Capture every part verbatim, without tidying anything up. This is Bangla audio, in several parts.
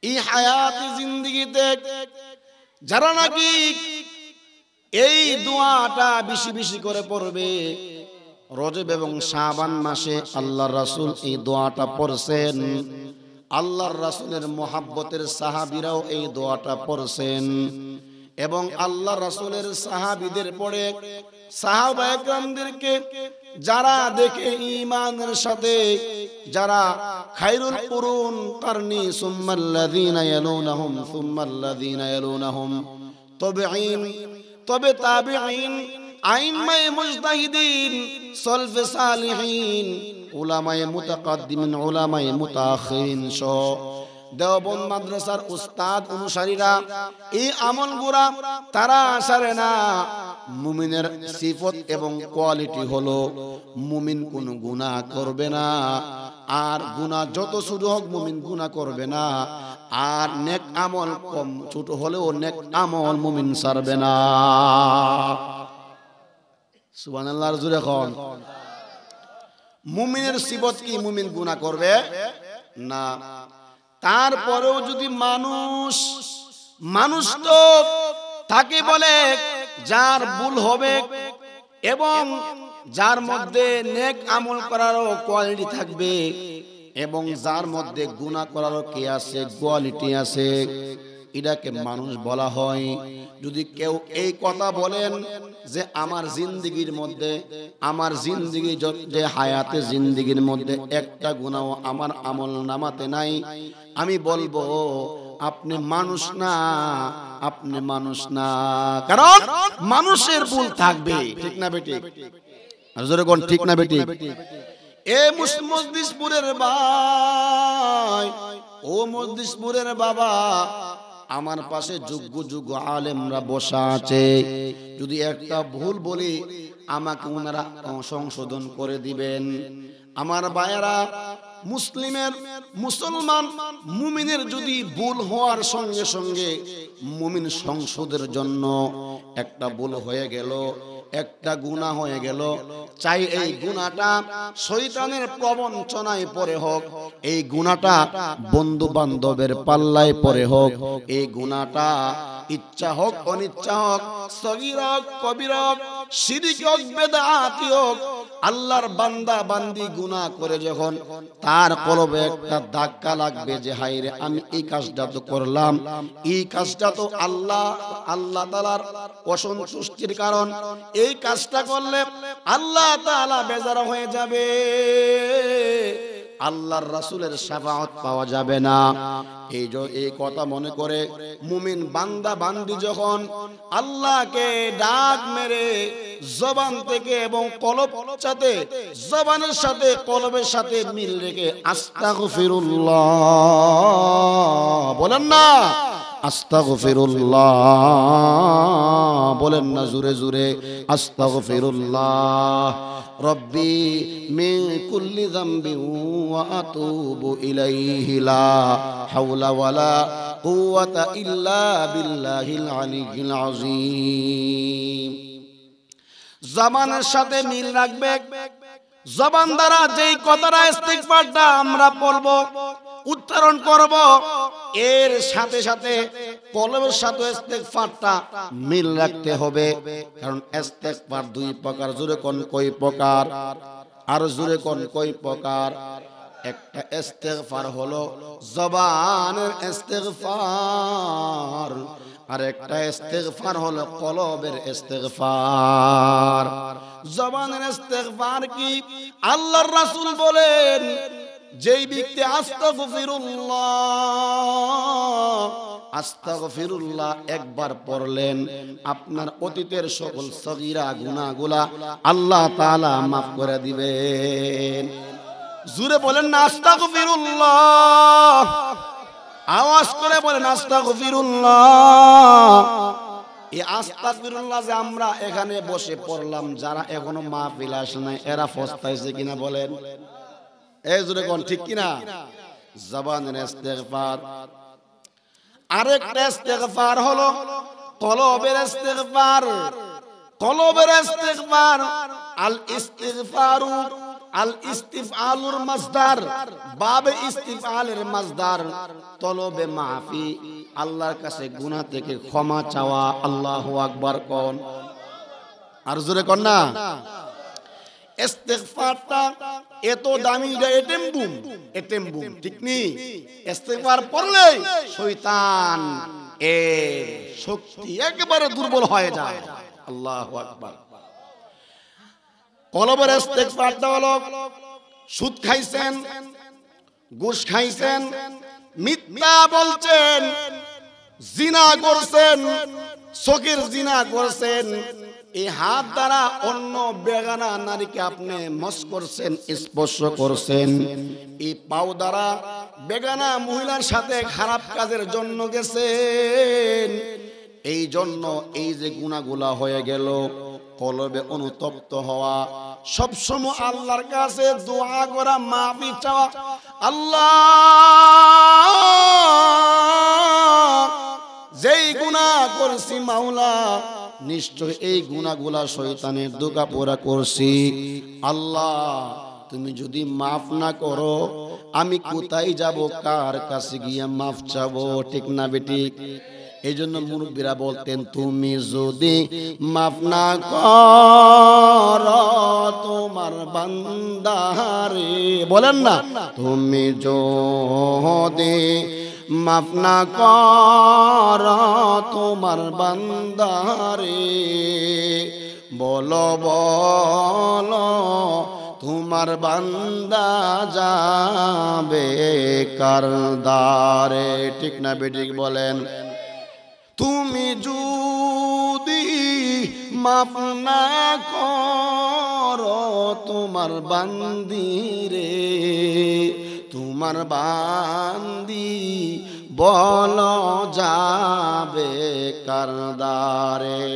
এই হায়াতে জিন্দেগিতে যারা নাকি এই দোয়াটা বেশি বেশি করে পড়বে, রজব এবং শাবান মাসে আল্লাহর রাসূল এই দোয়াটা পড়ছেন, আল্লাহর রাসূলের মুহাব্বতের সাহাবীরাও এই দোয়াটা পড়ছেন, এবং আল্লাহর রাসূলের সাহাবীদের পরে সাহাবায়ে কেরামদেরকে যারা দেখে ঈমানের সাথে, যারা খায়রুল কুরুন কারনি সুম্মাল্লাযীনা ইয়ালুনাহুম সুম্মাল্লাযীনা ইয়ালুনাহুম তাবিঈন তবে তাবিঈন আইম্মায়ে মুজতাহিদিন সলফে সালিহিন উলামায়ে মুতাকাদ্দিমিন উলামায়ে মুতাআখিরিন সহ দেওবন্দ মাদ্রাসার উস্তাদ অনুসারীরা এই আমলগুলা তারা আসারে না। মুমিনের সিফত এবং কোয়ালিটি হলো মুমিন কোনো গুনাহ করবে না, আর গুনাহ যত ছোট হোক মুমিন গুনাহ করবে না, আর নেক আমল কম ছোট হলেও নেক আমল মুমিন ছাড়বে না। সুবহানাল্লাহর জোরে কোন। মুমিনের সিফত কি? মুমিন গুনাহ করবে না। তারপরেও যদি মানুষ মানুষ তো তাকে বলে যার ভুল হবে এবং যার মধ্যে নেক আমল করারও কোয়ালিটি থাকবে এবং যার মধ্যে গুনাহ করারও কি আছে, কোয়ালিটি আছে, এটাকে মানুষ বলা হয়। যদি কেউ এই কথা বলেন যে আমার জিন্দেগির মধ্যে, আমার জিন্দেগি যে হায়াতে জিন্দেগির মধ্যে একটা গুনাহ আমার আমল নামাতে নাই, আমি বলবো আপনি মানুষ না, আপনি মানুষ না। কারণ মানুষের ভুল থাকবে, ঠিক না বেটি? জোরে কোন ঠিক না বেটি? এ মজলিসপুরের ভাই, ও মজলিসপুরের বাবা, আমার পাশে যোগ্য যোগ্য আলেমরা বসা আছে, যদি একটা ভুল বলি আমাকে ওনারা সংশোধন করে দিবেন। আমার ভাইয়েরা, মুসলিমের মুসলমান মুমিনের যদি ভুল হওয়ার সঙ্গে সঙ্গে মুমিন সংশোধের জন্য একটা ভুল হয়ে গেল, একটা গুনাহ হয়ে গেল, চাই এই গুনাহটা শয়তানের প্রবঞ্চনায় পড়ে হোক, এই গুনাহটা বন্ধু বান্ধবের পাল্লায় পড়ে হোক, এই গুনাহটা ইচ্ছা হোক অনিচ্ছা হোক, সগীর হোক কবির হোক, শিরক হোক বেদাত হোক, আল্লাহর বান্দা বান্দি গুনাহ করে যখন তার কলবে একটা ধাক্কা লাগবে যে হায়রে আমি এই কাজটা তো করলাম, এই কাজটা তো আল্লাহ আল্লাহ তাআলার অসন্তুষ্টির কারণ, এই কাজটা করলে আল্লাহ তাআলা বেজার হয়ে যাবে, আল্লাহর রাসূলের শাফাআত পাওয়া যাবে না। এই যে এই কথা মনে করে মুমিন বান্দা বান্দি যখন আল্লাহকে ডাক মেরে জবান থেকে এবং কলব সাথে জবানের সাথে কলবের সাথে মিল রেখে আস্তাগফিরুল্লাহ বলেন না, আস্তাগফিরুল্লাহ বলেন না জোরে জোরে, আস্তাগফিরুল্লাহ রব্বি মিন কুল্লি যামবি ওয়া আতুবু ইলাইহি লা হাওলা ওয়ালা কুওয়াতা ইল্লা বিল্লাহিল আলিয়্যিল আযীম। জবানের সাথে মিল রাখবে, জবান দ্বারা যেই কথাটা ইস্তিগফারটা আমরা পড়ব উচ্চারণ করব, এর সাথে সাথে কলবের সাথে ইস্তিগফারটা মিল রাখতে হবে। কারণ ইস্তিগফার দুই প্রকার, জোরে কোন কয় প্রকার? আর জোরে কোন কয় প্রকার? একটা ইস্তিগফার হলো জবানের ইস্তিগফার, আর একটা ইস্তিগফার হলো কলবের ইস্তিগফার। জবানের ইস্তিগফার কি? আল্লাহর রাসূল বলেন যেই ব্যক্তি আস্তাগফিরুল্লাহ আস্তাগফিরুল্লাহ একবার পড়লেন, আপনার অতীতের সকল সগীরা গুনাহগুলা আল্লাহ তাআলা মাফ করে দিবেন। জোরে বলেন না আস্তাগফিরুল্লাহ, আওয়াজ করে বলেন আস্তাগফিরুল্লাহ। এই আস্তাগফিরুল্লাহ যে আমরা এখানে বসে পড়লাম, যারা এখনো মাহফিল আসে নাই এরা পস্তাইছে কিনা বলেন? এই জোরে কোন ঠিক কিনা? জবানের ইস্তিগফার। আরেকটা ইস্তিগফার হলো কলবের ইস্তিগফার। কলবের ইস্তিগফার আল ইস্তিগফারু আল ইস্তিফআলুর মাসদার, বাবে ইস্তিফআলের মাসদার তলবে মাফি, আল্লাহর কাছে গুনাহ থেকে ক্ষমা চাওয়া। আল্লাহু আকবার কোন, আর জোরে কোন না। ইস্তিগফারটা এত দামি, এটেম বুম, এটেম বুম, ঠিক নি? ইস্তিগফার পড়লে শয়তান এর শক্তি একেবারে দুর্বল হয়ে যায়। আল্লাহু আকবার। কলবের ইস্তিগফারটা হলো সুদ খাইছেন, ঘুষ খাইছেন, মিথ্যা বলছেন, জিনা করছেন, চোখের জিনা করছেন, এই হাত দ্বারা অন্য বেগানা নারীকে আপনি মস করছেন, স্পর্শ করছেন, এই পাও দ্বারা বেগানা মহিলার সাথে খারাপ কাজের জন্য গেছেন। এই জন্য এই যে গুনাহগুলা হয়ে গেল, কলবে অনুতপ্ত হওয়া, সবসময় আল্লাহর কাছে দোয়া করা, মাফি চাওয়া। আল্লাহ, যেই গুনাহ করছি মাওলা, নিশ্চয় এই গুনাহগুলা শয়তানের ধোঁকা পোড়া করছি। আল্লাহ, তুমি যদি মাফ না করো, আমি কোথায় যাব, কার কাছে গিয়ে মাফ চাবো? ঠিক না বেঠিক? এই জন্য মুরব্বীরা বলতেন, তুমি যদি মাফ না করো তোমার বান্দারে, বলেন না, তুমি যদি মাফ না করো তোমার বান্দারে, বলো বলো তোমার বান্দা যাবে কার দ্বারে? ঠিক না বেঠিক বলেন? তুমি যদি মাফ না করো তোমার বান্দিরে, তোমার বান্দি বলো যাবে কার দ্বারে?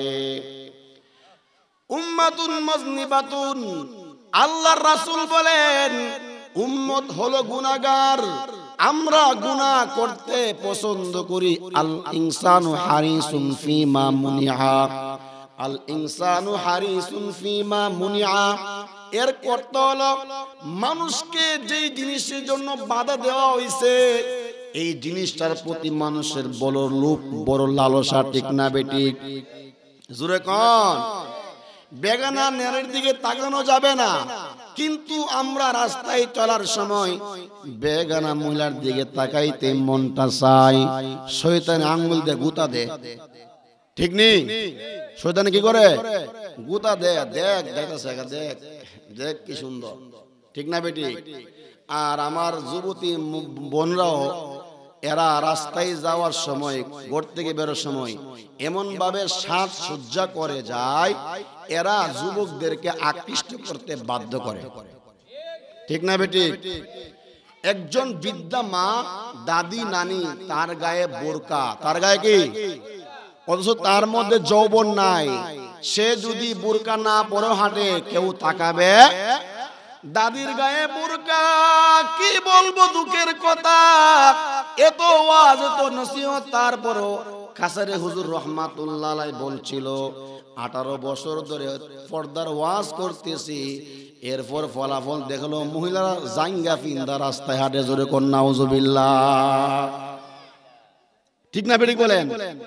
উম্মাতুন মুজনিবাতুন, আল্লাহর রাসূল বলেন উম্মত হলো গুনাহগার, আমরা গুনাহ করতে পছন্দ করি। আল ইনসানু হারিসুন ফিমা মুনিআ, আল ইনসানু হারিসুন ফিমা মুনিআ, এর অর্থ হলো মানুষকে যেই জিনিসের জন্য বাধা দেওয়া হয়েছে, এই জিনিসটার প্রতি মানুষের বড় লোভ, বড় লালসা। ঠিক না বেঠিক? জোরে কোন। বেগানা নারীর দিকে তাকানো যাবে না, কিন্তু আমরা রাস্তায় চলার সময় বেগানা মহিলার দিকে তাকাইতে মনটা চাই, শয়তান আঙ্গুল দিয়ে গুতা দে। ঠিক নেই? শয়তান কি করে? গুতা দে, দেখ দেখতেছে, দেখ দেখ কি সুন্দর। ঠিক না বেটি? আর আমার যুবতী বোনরাও, এরা রাস্তায় যাওয়ার সময়, ঘর থেকে বেরোর সময় এমন ভাবে সাজ সজ্জা করে যায়, এরা যুবকদেরকে আকৃষ্ট করতে বাধ্য করে। ঠিক না বেটি? একজন বৃদ্ধা মা, দাদি, নানি, তার গায়ে বোরকা, তার গায়ে কি, অথচ তার মধ্যে যৌবন নাই। সে যদি বোরকা না পরে হাঁটে, কেউ তাকাবে? দাদির গায়ে বোরকা, কি বলবো দুঃখের কথা। এত ওয়াজ, এত নসিহত, তারপরও কাসারে হুজুর রহমাতুল্লাহ আলাইহি বলছিল, আঠারো বছর ধরে পর্দার ওয়াজ করতেছি, এরপর ফলাফল দেখলো মহিলারা জাঙ্গা পিন্দা রাস্তায় হাঁটে। জোরে কোন নাউজুবিল্লাহ। ঠিক না বেঠিক বলেন?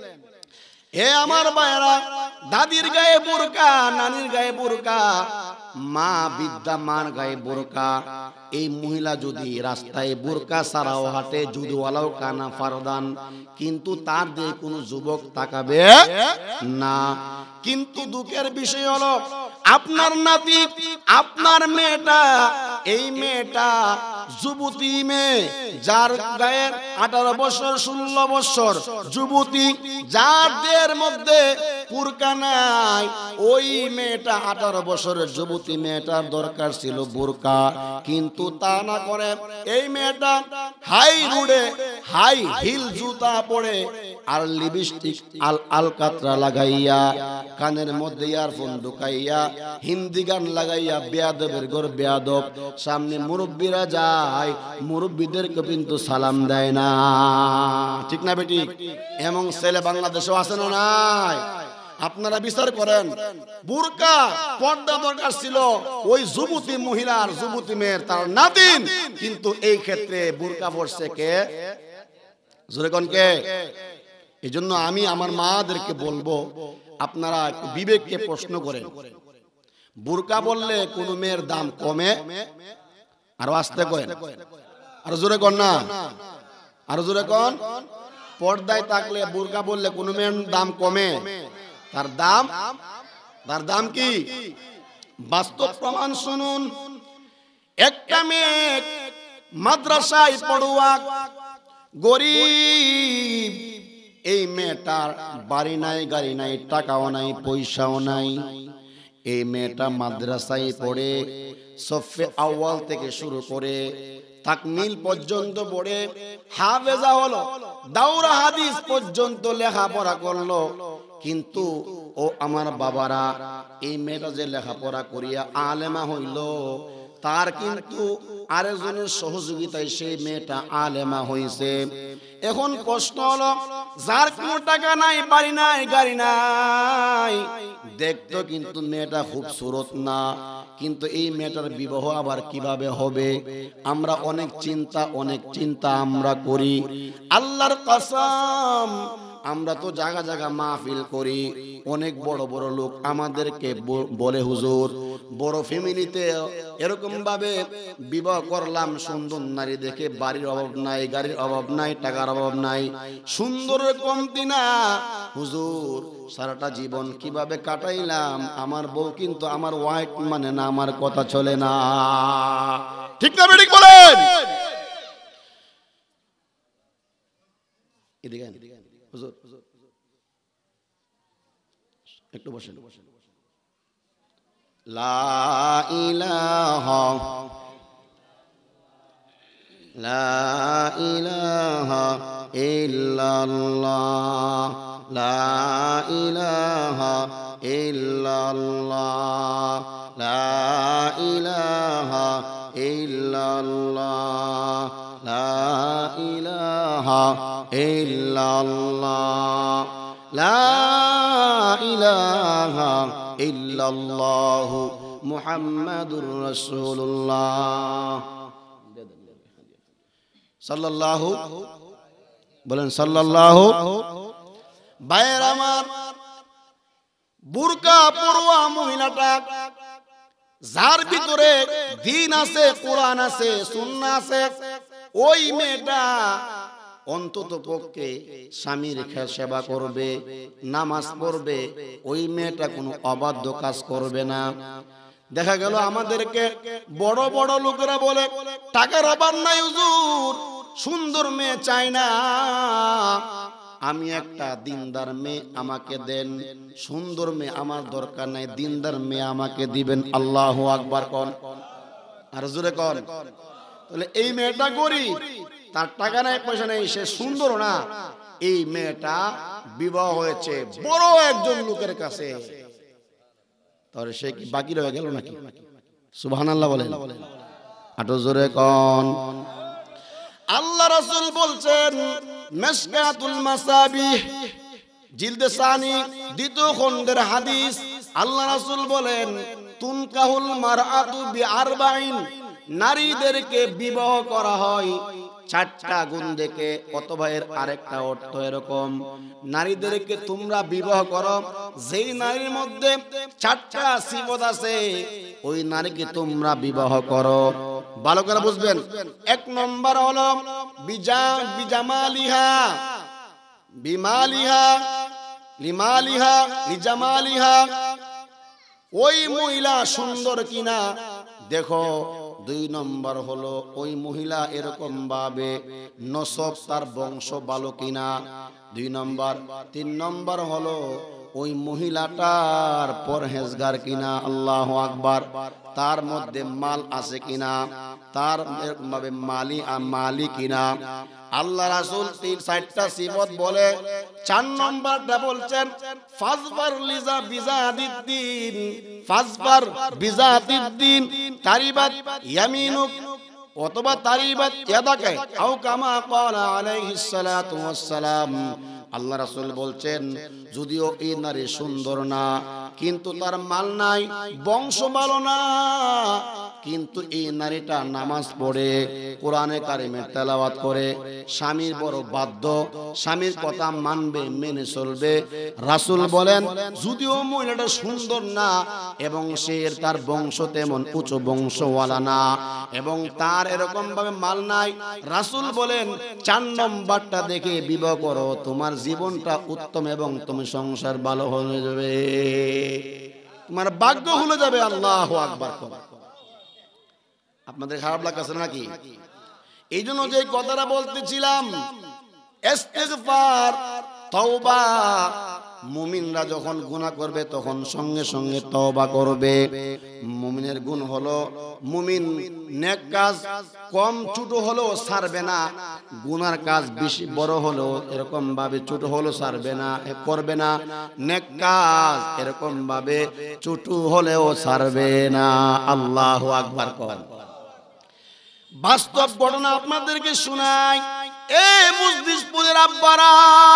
এ আমার ভাইরা, দাদির গায়ে বোরকা, নানির গায়ে বোরকা, মা বৃদ্ধা মার গায়ে বোরকা, এই মহিলা যদি রাস্তায় বোরকা ছাড়াও হাঁটে, জুদওয়ালাও কানা ফারদান, কিন্তু তার দিকে কোনো যুবক তাকাবে না। কিন্তু দুঃখের বিষয় হলো, আপনার নাতি, আপনার মেয়েটা, এই মেয়েটা যুবতী মেয়ে, যার গায়ে আঠারো বছর, ষোলো বছর যুবতী, যার দেহের মধ্যে বোরকা নাই, ওই মেয়েটা আঠারো বছরের যুবতী মেয়েটার দরকার ছিল বোরকা, কিন্তু তা না করে এই মেয়েটা হাই রোডে হাই হিল জুতা পরে আর লিপস্টিক আল আলকাতরা লাগাইয়া, কানের মধ্যে ইয়ারফোন ঢুকাইয়া, হিন্দি গান লাগাইয়া, বেয়াদবের ঘর বেয়াদব, সামনে মুরব্বীরা যায়, মুরব্বীদেরকে কিন্তু সালাম দেয় না। ঠিক না বেটি? এমন ছেলে বাংলাদেশেও আছে না নাই? আপনারা বিচার করেন, বুরকা পর্দা দরকার ছিল ওই যুবতী মহিলার, যুবতী মেয়ের তার নাতিন, কিন্তু এই ক্ষেত্রে বুরকা পরছে কে? জোরে কোন কে? এই জন্য আমি আমার মাদেরকে বলবো, আপনারা একটু বিবেককে প্রশ্ন করেন। বুরকা বললে কোন মেয়ের দাম কমে? আরো আস্তে করেন, আরো জোরে কর না, আরো জোরে কর। পর্দায় থাকলে বুরকা বললে কোন মেয়ের দাম কমে? তার দাম, তার দাম কি? বাস্তব প্রমাণ শুনুন। একটা মেয়ে মাদ্রাসায় পড়ুয়া, গরিব, এই মেয়েটার বাড়ি নাই, গাড়ি নাই, টাকাও নাই, পয়সাও নাই। এই মেয়েটা মাদ্রাসায় পড়ে সফে আউয়াল থেকে শুরু করে তাকমিল পর্যন্ত পড়ে হাফেজা হলো, দাওরা হাদিস পর্যন্ত লেখাপড়া করলো। কিন্তু ও আমার বাবারা, এই মেয়েটা যে লেখাপড়া করিয়া আলেমা হইল, তার কিন্তু আরেকজনের সহযোগিতায় সেই মেয়েটা আলেমা হইছে। এখন প্রশ্ন হলো, যার কোনো টাকা নাই, বাড়ি নাই, গাড়ি নাই, দেখতো কিন্তু মেয়েটা খুবসুরত না, কিন্তু এই মেয়েটার বিবাহ আবার কিভাবে হবে? আমরা অনেক চিন্তা, অনেক চিন্তা আমরা করি। আল্লাহর কসম, আমরা তো জায়গা জায়গা মাহফিল করি, অনেক বড় বড় লোক আমাদেরকে বলে, হুজুর বড় ফ্যামিলিতে এরকম ভাবে বিবাহ করলাম, সুন্দর নারী দেখে, বাড়ির অভাব নাই, গাড়ির অভাব নাই, টাকার অভাব নাই, সুন্দরের কমতি না, হুজুর সারাটা জীবন কিভাবে কাটাইলাম, আমার বউ কিন্তু আমার ওয়াইফ মানে না, আমার কথা চলে না। ঠিক না বেঠিক বলেন? এদিকে হুজুর একটু বসেন। লা ইলাহা লা ইলাহা ইল্লাল্লাহ, লা ইলাহা ইল্লাল্লাহ, লা ইলাহা ইল্লাল্লাহ, লা ইলাহা ইল্লাল্লাহ, লা ইলাহা ইল্লাল্লাহ, মুহাম্মাদুর রাসূলুল্লাহ সাল্লাল্লাহু, বলেন সাল্লাল্লাহু। ভাইয়ের আমার, বুরকা পরোয়া মহিলাটা, যার ভিতরে দ্বীন আছে, কোরআন আছে, সুন্নাহ আছে, ওই মেয়েটা অন্তত পক্ষে স্বামীর সেবা করবে, নামাজ পড়বে, ওই মেয়েটা কোনো অবাধ্য কাজ করবে না। দেখা গেল আমাদেরকে বড় বড় লোকেরা বলে, টাকার অভাব নাই হুজুর, সুন্দর মেয়ে চাই না, আমি একটা দিনদার মেয়ে আমাকে দেন, সুন্দর মেয়ে আমার দরকার নাই, দিনদার মেয়ে আমাকে দিবেন। আল্লাহু আকবার কোন, আর জোরে কোন। তাহলে এই মেয়েটা গরিব, তার টাকা নাই, পয়সা নাই, সে সুন্দর না, এই মেয়েটা বিবাহ হয়েছে বড় একজন লোকের কাছে, তাহলে সে কি বাকি রয়ে গেল নাকি? সুবহানাল্লাহ বলেন, আটো জোরে কোন। আল্লাহ রাসূল বলছেন, মিশকাতুল মাসাবিহ জিলদে সানি দ্বিতীয় খণ্ডের হাদিস, আল্লাহ রাসূল বলেন, তুনকাহুল মারআতু বিআরবাইন, নারীদেরকে বিবাহ করা হয় চারটা গুণ দেখে। অথবা এর আরেকটা অর্থ এরকম, নারীদেরকে তোমরা বিবাহ করো যেই নারীর মধ্যে চারটা সিফত আছে, ওই নারীকে তোমরা বিবাহ করো। ভালো করে বুঝবেন। এক নম্বর হলো বিজা বিজামালিহা, বিমালিহা, লিমালিহা, লিজামালিহা, ওই মহিলা সুন্দর কিনা দেখো। দুই নম্বর হলো ওই মহিলা এরকম ভাবে নসব, তার বংশ ভালো কিনা, দুই নম্বর। তিন নম্বর হলো ওই মহিলাটার পরহেজগার কিনা, আল্লাহু আকবার, তার মধ্যে মাল আছে কিনা, তার এরকম ভাবে মালি মালি কিনা। আল্লাহ রাসূল তিন চারটা সিফত বলে, চার নম্বরটা বলছেন ফাজবার লিজা বিজাদিদ্দিন, ফাজবার বিজাদিদ্দিন তারিবাত ইয়ামিনুক, অথবা তারিবাত ইয়াদাকা, আও কামা ক্বালা আলাইহিস সালাতু ওয়াস সালাম, আল্লাহ রাসূল বলছেন যদিও এই নারী সুন্দর না, কিন্তু তার মাল নাই, বংশ ভালো না, কিন্তু এই নারীটা নামাজ পড়ে, কোরআনে কারিমের তেলাওয়াত করে, স্বামীর বড় বাধ্য, স্বামীর কথা মানবে, মেনে চলবে। রাসূল বলেন যদিও মহিলাটা সুন্দর না এবং সে তার বংশ তেমন উঁচু বংশওয়ালা না এবং তার এরকম ভাবে মাল নাই, রাসূল বলেন চার নম্বরটা দেখে বিবাহ করো, তোমার জীবনটা উত্তম এবং তুমি সংসার ভালো হয়ে যাবে, তোমার ভাগ্য হয়ে যাবে। আল্লাহু আকবার। আপনাদের খারাপ লাগছে নাকি? এই জন্য যে কথাটা বলতেছিলাম, ইস্তিগফার, তওবা, মুমিনরা যখন গুনাহ করবে তখন সঙ্গে সঙ্গে তওবা করবে। মুমিনের গুণ হলো মুমিন নেক কাজ কম ছোট হলেও ছাড়বে না, গুনার কাজ বেশি বড় হলেও এরকম ভাবে ছোট হলেও ছাড়বে না, করবে না। নেক কাজ এরকম ভাবে ছোট হলেও ছাড়বে না। আল্লাহু আকবার। কর বাস্তব ঘটনা আপনাদেরকে শোনাই। এ মুজদিসপুরের আব্বারা,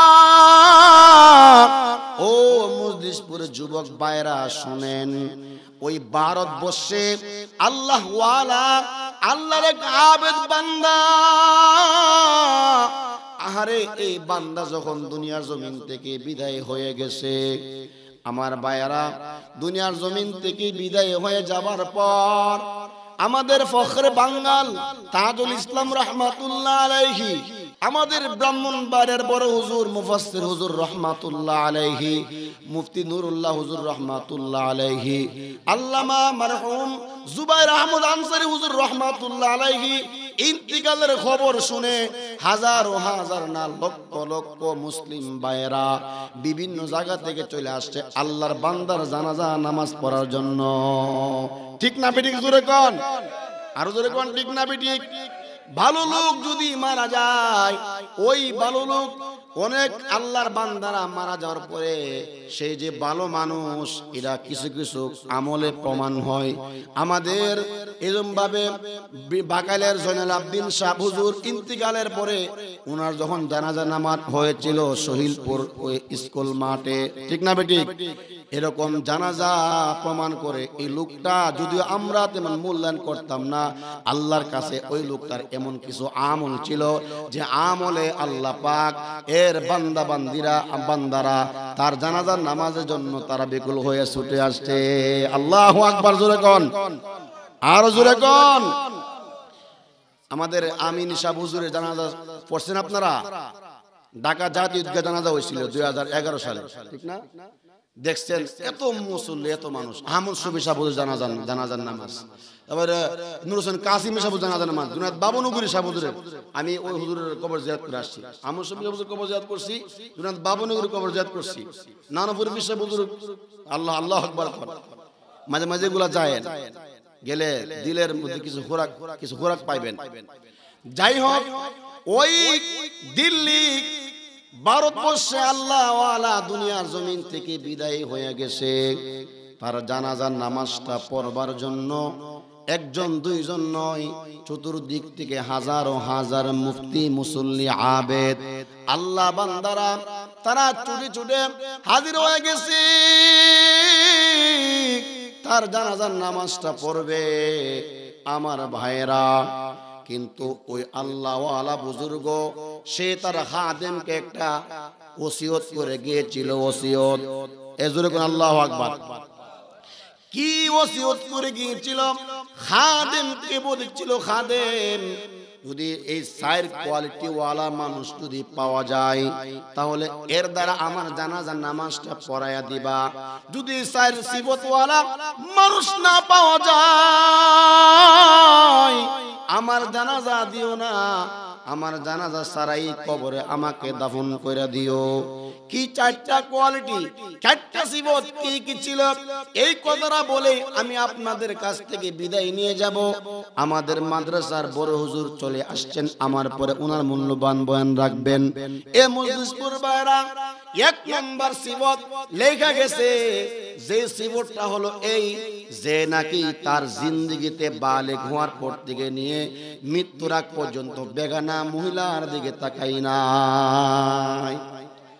ও মুজদিসপুরের যুবক ভাইরা শুনেন, ওই ভারতবর্ষে আল্লাহ ওয়ালা, আল্লাহর এক আবেদ বান্দা, আহারে এই বান্দা যখন দুনিয়ার জমিন থেকে বিদায় হয়ে গেছে, আমার ভাইয়ারা, দুনিয়ার জমিন থেকে বিদায় হয়ে যাবার পর আমাদের ফখরে বাঙ্গাল তাজুল ইসলাম রাহমাতুল্লাহ আলাইহি, আমাদের ব্রাহ্মণবাড়িয়ার বড় হুজুর মুফাসসির হুজুর রাহমাতুল্লাহ আলাইহি, মুফতি নুরুল্লাহ হুজুর রাহমাতুল্লাহ আলাইহি, আল্লামা মারহুম জুবাইর আহমদ আনসারী হুজুর রাহমাতুল্লাহ আলাইহি ইন্তিকালের খবর শুনে হাজারো হাজার না লক্ষ লক্ষ মুসলিম ভাইয়েরা বিভিন্ন জায়গা থেকে চলে আসছে আল্লাহর বান্দার জানাজা নামাজ পড়ার জন্য। ঠিক না বেঠিক? জোরে কোন, আরো জোরে কোন, ঠিক না বেঠিক? ভালো লোক যদি মারা যায়, ওই ভালো লোক, অনেক আল্লাহর বান্দারা মারা যাওয়ার পরে সেই যে ভালো মানুষ, এরা কিছু কিছু আমলে প্রমাণ হয়। আমাদের এরকম ভাবে বাকালের জয়নাল আবদিন শাহ হুজুর ইন্তিকালের পরে ওনার যখন জানাজা নামাজ হয়েছিল শহীদপুর ওই স্কুল মাঠে, ঠিক না বেঠিক? এরকম জানাজা প্রমাণ করে এই লোকটা, যদিও আমরা তেমন মূল্যায়ন করতাম না, আল্লাহর কাছে ওই লোকটার এমন কিছু আমল ছিল যে আমলে আল্লাহ পাক এর বান্দা বান্দিরা বান্দারা তার জানাজার নামাজের জন্য তারা বিকুল হয়ে ছুটে আসছে। আল্লাহু আকবার। জোরে কোন, আরো জোরে কোন। আমাদের আমিন শাহ হুজুরের জানাজা পড়ছেন আপনারা? ঢাকা জাতীয় ঈদগাহ জানাজা হয়েছিল দুই হাজার এগারো সালে, ঠিক না? দেখছেন এত মুসল্লি, এত মানুষ। আহমদ শফি সাহেব জানাজান জানাজার নামাজ, তারপরে নূর হোসেন কাসিম সাহেব জানাজার নামাজ, জুনায়েদ বাবনগরী সাহেব হুজুরের, আমি ওই হুজুরের কবর জিয়ারত করে আসছি। আহমদ শফি সাহেব কবর জিয়ারত করছি, জুনায়েদ বাবনগরী কবর জিয়ারত করছি, নানাপুর সাহেব হুজুর। আল্লাহ আল্লাহু আকবার। মাঝে মাঝে এগুলা যায়, গেলে দিলের মধ্যে কিছু খোরাক কিছু খোরাক পাইবেন। যাই হোক, ওই দিল্লি ভারতবর্ষে আল্লাহ ওয়ালা দুনিয়ার জমিন থেকে বিদায় হয়ে গেছে, তার জানাজার নামাজটা পড়বার জন্য একজন দুইজন নয়, চতুর্দিক থেকে হাজারো হাজার মুফতি মুসল্লি আবেদ আল্লাহ বান্দারা তারা ছুটে ছুটে হাজির হয়ে গেছে, তার জানাজার নামাজটা পড়বে। আমার ভাইরা, কিন্তু ওই আল্লাহ ওয়ালা বুজুর্গ সে তার খাদেমকে একটা ওসিয়ত করে গিয়েছিল। ওসিয়ত, এজোরে কোন আল্লাহু আকবার। কি ওসিয়ত করে গিয়েছিল? খাদেমকে বলেছিল, খাদেম যদি এই চার কোয়ালিটি ওয়ালা মানুষ যদি পাওয়া যায় তাহলে এর দ্বারা আমার জানাজার নামাজটা পড়াইয়া দিবা। যদি চার সিফত ওয়ালা মানুষ না পাওয়া যায় আমার জানাজা দিও না, আমার জানাজা সারাই কবরে আমাকে দাফন করে দিও। কি চারটা কোয়ালিটি, চারটা সিফত কি কি ছিল, এই কথাটা বলে আমি আপনাদের কাছ থেকে বিদায় নিয়ে যাব। আমাদের মাদ্রাসার বড় হুজুর চলে আসছেন, আমার পরে ওনার মূল্যবান বয়ান রাখবেন। এ মজলিসপুর বাইরা এক নাম্বার সিফত লেখা গেছে, যে সিফতটা হলো এই যে নাকি তার জিন্দেগিতে বালেগ হওয়ার পর থেকে নিয়ে মৃত্যুর আগ পর্যন্ত বেগানা মহিলার দিকে তাকাই নাই।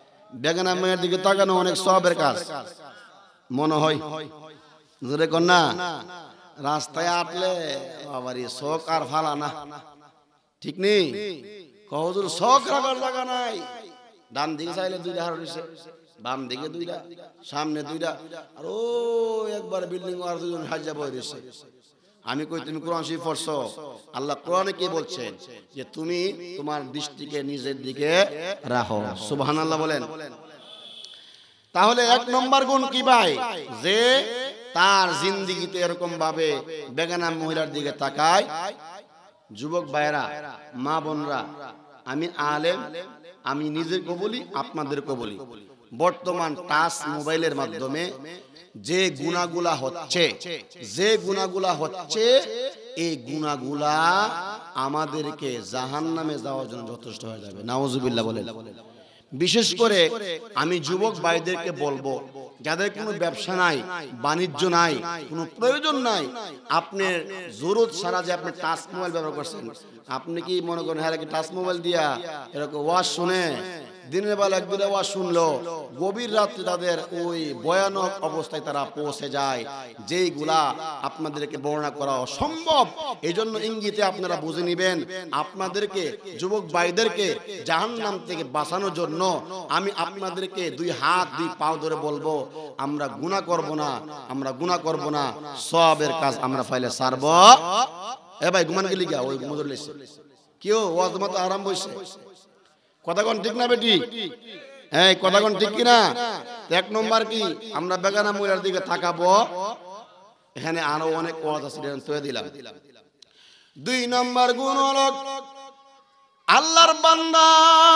বেগানা মেয়ের দিকে তাকানো অনেক সওয়াবের কাজ মনে হয়, জোরে কর না। রাস্তায় আটলে বাবারি শোক আর ফালা না, ঠিক নেই? কহুজুর শোক রাখার জায়গা নাই। ডান দিকে চাইলে দুইটা হার হইছে, বাম দিকে দুইটা, সামনে দুইটা, আর ও একবার বিল্ডিং আর দুজন সাজা বই রয়েছে। আমি কই তুমি কোরআন শরীফ পড়ছো? আল্লাহ কোরআনে কি বলছেন? যে তুমি তোমার দৃষ্টিকে নিজের দিকে রাখো। সুবহানাল্লাহ বলেন। তাহলে এক নম্বর গুণ কি ভাই? যে তার জিন্দেগিতে এরকম ভাবে বেগানা মহিলার দিকে তাকায়। যুবক ভাইরা, মা বোনরা, আমি আলেম, আমি নিজেকে বলি, আপনাদেরকে বলি, বর্তমান টাচ মোবাইলের মাধ্যমে যে গুনাহগুলা হচ্ছে, যে গুনাহগুলা হচ্ছে, এই গুনাহগুলা আমাদেরকে জাহান্নামে যাওয়ার জন্য যথেষ্ট হয়ে যাবে। নাউজুবিল্লাহ বলেন। বিশেষ করে আমি যুবক ভাইদেরকে বলবো, যাদের কোনো ব্যবসা নাই, বাণিজ্য নাই, কোনো প্রয়োজন নাই, আপনার জরুরত ছাড়া যে আপনি টাচ মোবাইল ব্যবহার করছেন, আপনি কি মনে করেন হ্যাঁ কি টাচ মোবাইল দিয়া এরকম ওয়াজ শুনে দিনের বেলা এক দুটা ওয়াজ শুনলো, গভীর রাত্রে তাদের ওই ভয়ানক অবস্থায় তারা পৌঁছে যায়, যেইগুলা আপনাদেরকে বর্ণনা করা অসম্ভব। এই জন্য ইঙ্গিতে আপনারা বুঝে নিবেন, আপনাদেরকে যুবক ভাইদেরকে জাহান্নাম থেকে বাঁচানোর জন্য আমি আপনাদেরকে দুই হাত দুই পাও ধরে বলবো, আমরা গুনাহ করব না, আমরা গুনাহ করব না, সওয়াবের কাজ আমরা ফাইলে সারব। এ ভাই ঘুমান গেলি গা, ওই ঘুমোদর লেছে কেউ ওয়াজ মতো আরাম বইছে। কথা কোন ঠিক না বেটি? হ্যাঁ, কথা কোন ঠিক কিনা? এক নম্বর কি, আমরা বেগানা মহিলার দিকে তাকাবো। এখানে আরো অনেক ওয়াজ আছে, তুই দিলাম। দুই নম্বর গুণ হলো আল্লাহর বান্দা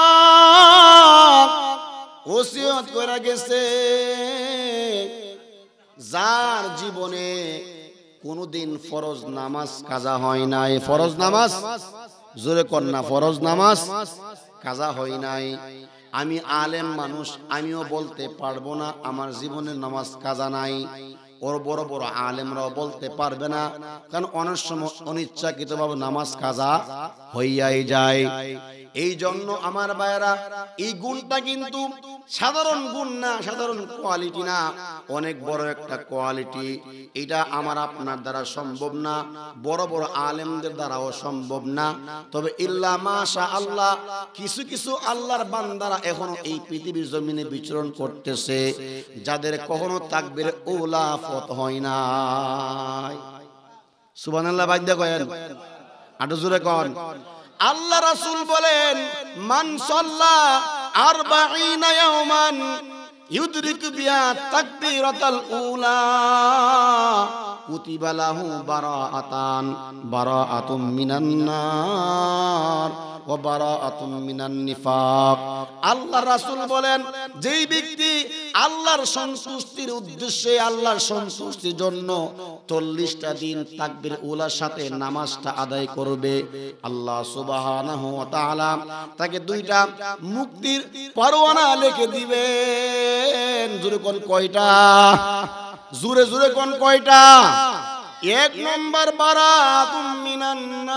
ওসিয়ত করে গেছে, যার জীবনে কোনদিন ফরজ নামাজ কাজা হয় নাই, ফরজ নামাজ জোরে কর না, ফরজ নামাজ কাজা হয় নাই। আমি আলেম মানুষ, আমিও বলতে পারবো না আমার জীবনের নামাজ কাজা নাই। ওর বড় বড় আলেমরাও বলতে পারবে না, কারণ অনেক সময় অনিচ্ছাকৃতভাবে নামাজ কাজা হইয়াই যায়। এই জন্য আমার ভাইয়েরা, এই গুণটা কিন্তু সাধারণ গুণ না, সাধারণ কোয়ালিটি না, অনেক বড় একটা কোয়ালিটি। এটা আমার আপনার দ্বারা সম্ভব না, বড় বড় আলেমদের দ্বারাও সম্ভব না। তবে ইল্লা মাশা আল্লাহ, কিছু কিছু আল্লাহর বান্দারা এখনো এই পৃথিবীর জমিনে বিচরণ করতেছে, যাদের কখনো তাকবীর উলা ফত হয় নাই। সুবহানাল্লাহ বাইদা কয়েন, আটো জোরে কন। আল্লাহ রাসূল বলেন, মান সাল্লা আরবাঈনা ইয়াওমান ইউদরিকু বিহা তাকবীরাতাল উলা কুতিবা লাহু বারাআতান বারাআতুম মিনান নার ওয়া বারাআতুম মিনান নিফাক। আল্লাহ রাসূল বলেন, যেই ব্যক্তি আল্লাহর সন্তুষ্টির উদ্দেশ্যে, আল্লাহর সন্তুষ্টির জন্য চল্লিশটা দিন তাকবীর উলার সাথে নামাজটা আদায় করবে, আল্লাহ সুবহানাহু ওয়া তাআলা তাকে দুইটা মুক্তির পরোয়ানা লিখে দিবেন। জোরে কোন কয়টা? জোরে জোরে কোন কয়টা? এক নম্বর বারাতুম মিনান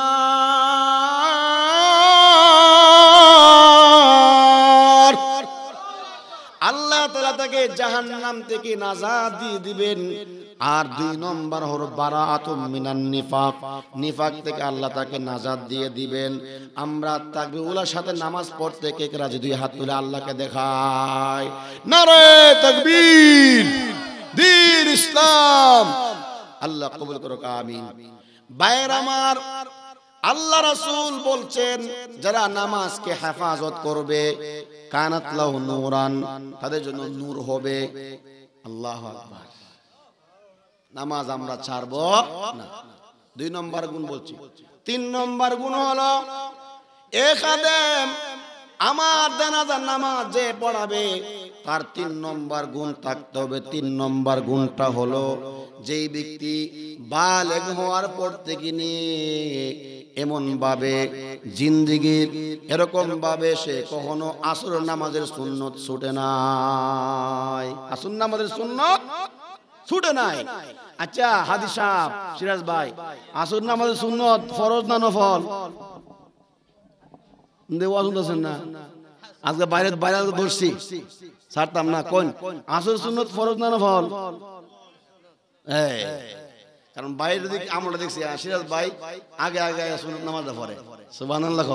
নার, আল্লাহ তাআলা তাকে জাহান্নাম থেকে নাজাত দিয়ে দিবেন। আর দুই নম্বর হলো বারাআতুম মিনান নিফাক, নিফাক থেকে আল্লাহ তাকে নাজাত দিয়ে দিবেন। আমরা তাকবীর উলার সাথে নামাজ পড়তে কে কে রাজি? দুই হাত তুলে আল্লাহকে দেখায় নারে তাকবীর, দ্বীন ইসলাম। আল্লাহ কবুল করুক, আমিন। ভাইয়ের আমার, আল্লাহ রাসূল বলছেন, যারা নামাজকে হেফাজত করবে, কানাত লাহু নূরান, তাদের জন্য নূর হবে। আল্লাহু আকবার। নামাজ আমরা ছাড়বো না। দুই নম্বর গুণ বলছি। তিন নম্বর গুণ হলো, এ খাদেম আমার জানাজার নামাজ যে পড়াবে, তার তিন নম্বর গুণ থাকতে হবে। তিন নম্বর গুণটা হলো, যেই ব্যক্তি বালেগ হওয়ার পর থেকে নিয়ে এমন ভাবে জিন্দেগির এরকম ভাবে সে কখনো আসর নামাজের সুন্নত ছুটে নাই, আসর নামাজের সুন্নত ছুটে নাই। আচ্ছা হাদি সাহেব, সিরাজ ভাই, আসর নামাজের সুন্নত ফরজ না নফল? দেওয়া শুনতেছেন না? আজকে বাইরে বাইরে ধরছি ছাড়তাম না। কোন আসর সুন্নত ফরজ না নফল? এই কারণ বাইরের দিকে আমরা দেখছি সিরাজ ভাই আগে আগে সুন্নত নামাজটা পড়ে। সুবহানাল্লাহ।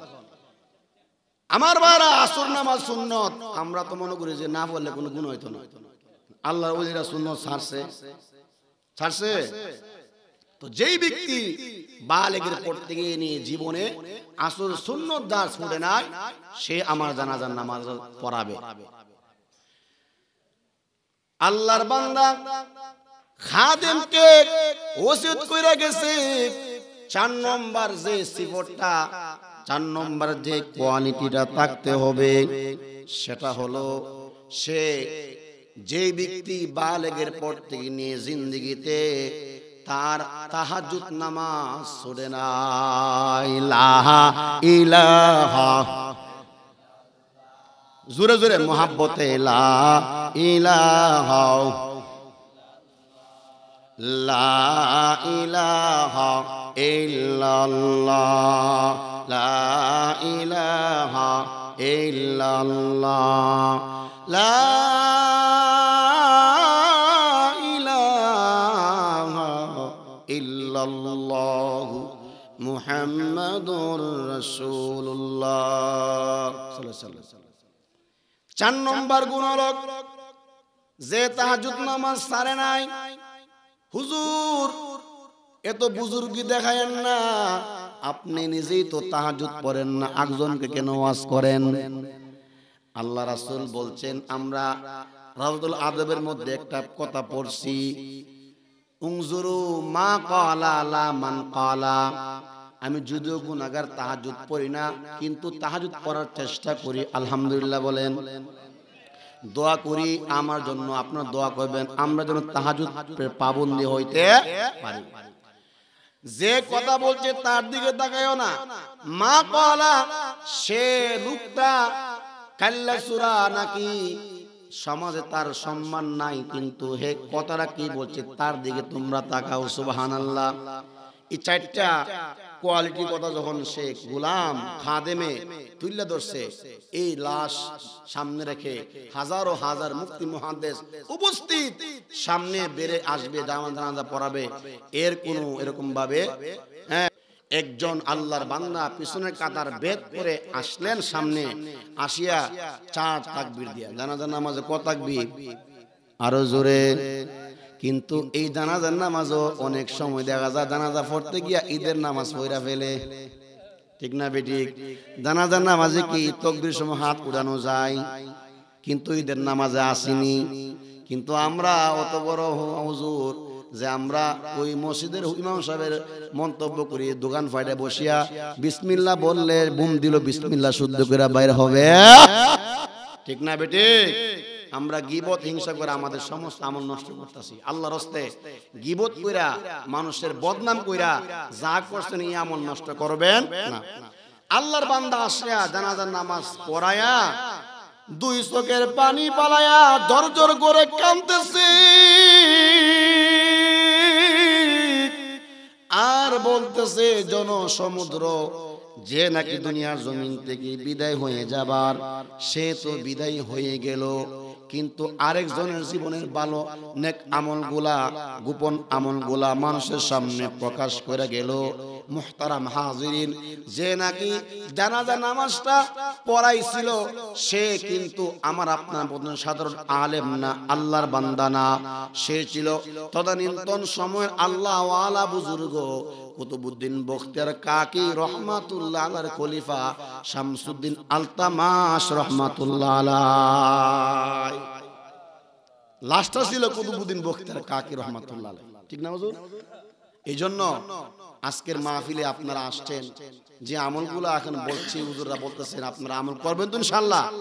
আমার ভাইরা আসর নামাজ সুন্নত, আমরা তো মনে করি যে না পড়লে কোনো গুণ হইতো না। আল্লাহর ওলিরা সুন্নত ছাড়ছে ছাড়ছে তো যেই ব্যক্তি বালেগের পড়তে গিয়ে নিয়ে জীবনে আসর সুন্নত দাস পড়ে না, সে আমার জানাজার নামাজ পড়াবে। আল্লাহর বান্দা খাদেমকে ওসিয়ত কইরা গেছে চার নম্বর যে সিফতটা, চার নম্বর যে কোয়ালিটিটা থাকতে হবে, সেটা হলো সে যে ব্যক্তি বালেগের পর থেকে নিয়ে জিন্দেগিতে তার তাহাজ্জুদ নামাজ পড়ে না। ইলাহা ইলাহা জোরে জোরে মোহাব্বতে লা ইলাহা লা ইলাহা ইল্লাল্লাহ লা ইলাহা ইল্লাল্লাহ লা ইলাহা ইল্লাল্লাহ মুহাম্মাদুর রাসূলুল্লাহ সাল্লাল্লাহু আলাইহি ওয়াসাল্লাম। চার নম্বর গুণ হলো যে তাহাজ্জুদ নামাজ ছাড়ে নাই। হুজুর এত বুজুর্গি দেখায়েন না, আপনি নিজেই তো তাহাজ্জুদ পড়েন না, একজনকে কেন ওয়াজ করেন? আল্লাহ রাসূল বলছেন, আমরা রাউদুল আদবের মধ্যে একটা কথা পড়ছি, উনজুরু মা ক্বালা লা মান ক্বালা। আমি যদিও গুনাহগার তাহাজ্জুদ পড়ি না, কিন্তু তাহাজ্জুদ পড়ার চেষ্টা করি। আলহামদুলিল্লাহ বলেন। দোয়া করি আমার জন্য, আপনারা দোয়া করবেন আমরা যেন তাহাজ্জুদ পাবন্দি হইতে পারি। যে কথা বলছে তার দিকে তাকায়ও না। মা ক্বালা সে লোকটা কাল্লা সূরা নাকি সমাজে তার সম্মান নাই, কিন্তু হে কথাটা কি বলছে তার দিকে তোমরা তাকাও। সুবহানাল্লাহ। এই চারটা কোয়ালিটি কথা যখন সে গোলাম খাদেমে তুলে ধরছে, এই লাশ সামনে রেখে হাজারো হাজার মুফতি মুহাদ্দিস উপস্থিত সামনে বেরে আসবে, জানাজা পড়াবে, এর কোনো এরকম ভাবে হ্যাঁ একজন আল্লাহর বান্দা পিছনের কাতার বেদ করে আসলেন, সামনে আসিয়া চার তাকবীর দিয়া জানাজা নামাজে কত তাকবীর? আরো জোরে। কিন্তু এই জানাজার নামাজও অনেক সময় দেখা যায় জানাজা পড়তে গিয়া ঈদের নামাজ পড়া ফেলে, ঠিক না বেঠিক? জানাজার নামাজে কি তাকবীর সময় হাত উঠানো যায়, কিন্তু ঈদের নামাজে আসেনি। কিন্তু আমরা অত বড় হুজুর যে আমরা ওই মসজিদের ইমাম সাহেবের মন্তব্য করি, দোকান ফাইডে বসিয়া বিসমিল্লাহ বললে বুম দিল, বিসমিল্লাহ শুদ্ধ করে বাইরে হবে, ঠিক না বেঠিক? আমরা গীবত হিংসা করে আমাদের সমস্ত আমল নষ্ট করতেছি। আল্লাহর রাস্তে গীবত কইরা মানুষের বদনাম কইরা যা করছেন এই আমল নষ্ট করবেন না। আল্লাহর বান্দা আসিয়া জানাজার নামাজ পড়ায়া দুই চোখের পানি পালায়া জর্জর করে কাঁদতেছে আর বলতেছে, জনসমুদ্র যে নাকি দুনিয়ার জমিন থেকে বিদায় হয়ে যাবার, সে তো বিদায় হয়ে গেল, কিন্তু আরেকজনের জীবনের ভালো নেক আমলগুলা, গোপন আমলগুলা মানুষের সামনে প্রকাশ করে গেল। মুহতারাম হাজিরিন, যে নাকি জানাজা নামাজটা পড়াইছিল সে কিন্তু আমার আপনার মতন সাধারণ আলেম না, আল্লাহর বান্দা না, সে ছিল তদানীন্তন সময়ের আল্লাহ ওয়ালা বুজুর্গ কুতুবউদ্দিন বখতিয়ার কাকি রহমাতুল্লাহ আলাইহির খলিফা শামসুদ্দিন আলতামাশ রহমাতুল্লাহ আলাইহি। লাস্টটা ছিল কুতুবউদ্দিন বখতিয়ার কাকি রহমাতুল্লাহ আলাইহি, ঠিক না হুজুর? এই জন্য আজকের মাহফিলে আপনারা আসছেন, যে আমলগুলো এখন বলছি হুজুররা বলতেছেন আপনারা আমল করবেন তো ইনশাআল্লাহ।